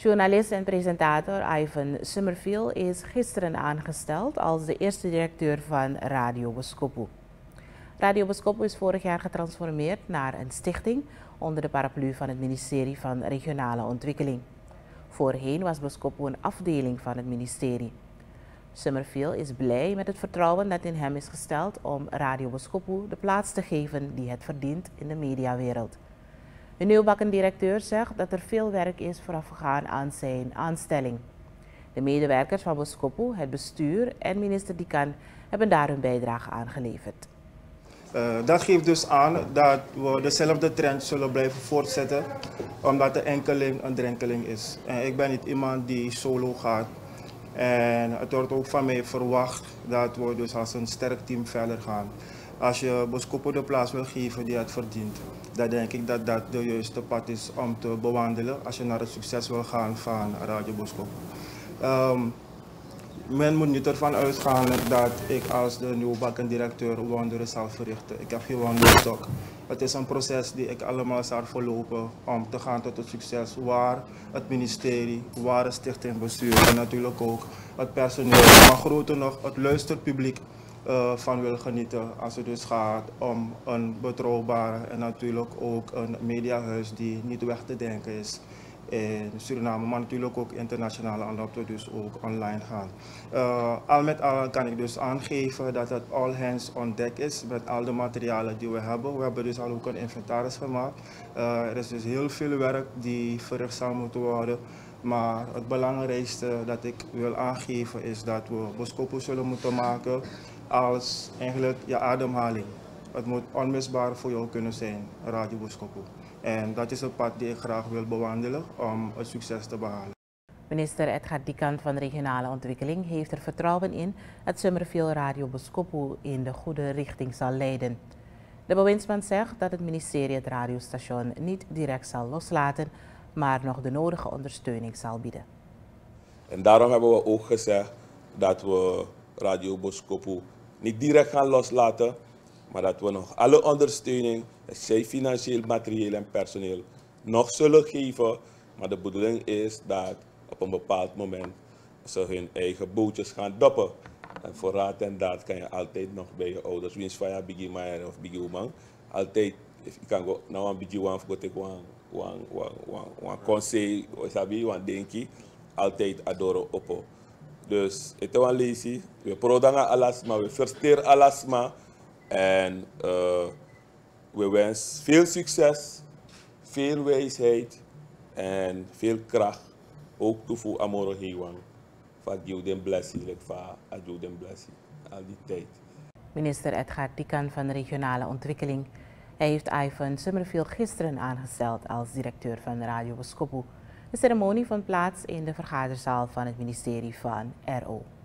Journalist en presentator Ivan Summerfield is gisteren aangesteld als de eerste directeur van Radio Boskopu. Radio Boskopu is vorig jaar getransformeerd naar een stichting onder de paraplu van het ministerie van Regionale Ontwikkeling. Voorheen was Boskopu een afdeling van het ministerie. Summerfield is blij met het vertrouwen dat in hem is gesteld om Radio Boskopu de plaats te geven die het verdient in de mediawereld. De nieuwbakken directeur zegt dat er veel werk is voorafgegaan aan zijn aanstelling. De medewerkers van Boskopu, het bestuur en minister Dikan hebben daar hun bijdrage aan geleverd. Dat geeft dus aan dat we dezelfde trend zullen blijven voortzetten, omdat de enkeling een drenkeling is. En ik ben niet iemand die solo gaat. En het wordt ook van mij verwacht dat we dus als een sterk team verder gaan. Als je Boskopu de plaats wil geven die het verdient, dan denk ik dat dat de juiste pad is om te bewandelen als je naar het succes wil gaan van Radio Boskopu. Men moet niet ervan uitgaan dat ik als de nieuwbakken directeur wonderen zal verrichten. Ik heb geen wonderstok. Het is een proces die ik allemaal zal verlopen om te gaan tot het succes waar het ministerie, waar het stichtingbestuur en natuurlijk ook het personeel, maar groter nog het luisterpubliek van wil genieten als het dus gaat om een betrouwbare en natuurlijk ook een mediahuis die niet weg te denken is in Suriname, maar natuurlijk ook internationaal, omdat we dus ook online gaan. Al met al kan ik dus aangeven dat het all hands on deck is met al de materialen die we hebben. We hebben dus al ook een inventaris gemaakt. Er is dus heel veel werk die verricht zal moeten worden. Maar het belangrijkste dat ik wil aangeven is dat we Boskopu zullen moeten maken als eigenlijk je ademhaling. Het moet onmisbaar voor jou kunnen zijn, Radio Boskopu. En dat is het pad die ik graag wil bewandelen om het succes te behalen. Minister Edgar Dikan van Regionale Ontwikkeling heeft er vertrouwen in dat Summerfield Radio Boskopu in de goede richting zal leiden. De bewindsman zegt dat het ministerie het radiostation niet direct zal loslaten, maar nog de nodige ondersteuning zal bieden. En daarom hebben we ook gezegd dat we Radio Boskopu niet direct gaan loslaten, maar dat we nog alle ondersteuning, zij financieel, materieel en personeel, nog zullen geven. Maar de bedoeling is dat op een bepaald moment ze hun eigen bootjes gaan doppen. En voor raad en daad kan je altijd nog bij je ouders, wiens van je bigi maier of bigi woman, altijd, je kan go nou een bigi wan voor te wan conseil, wan denki, altijd adoren oppo. Dus het is een lazy, we prodanga alasma, we versteren alasma. En we wensen veel succes, veel wijsheid en veel kracht. Ook toevoegen amoro hewang. Van Juden Blessie, van Juden Blessie, al die tijd. Minister Edgar Dikan van Regionale Ontwikkeling. Hij heeft Ivan Summerfield gisteren aangesteld als directeur van Radio Boskopu. De ceremonie vond plaats in de vergaderzaal van het ministerie van RO.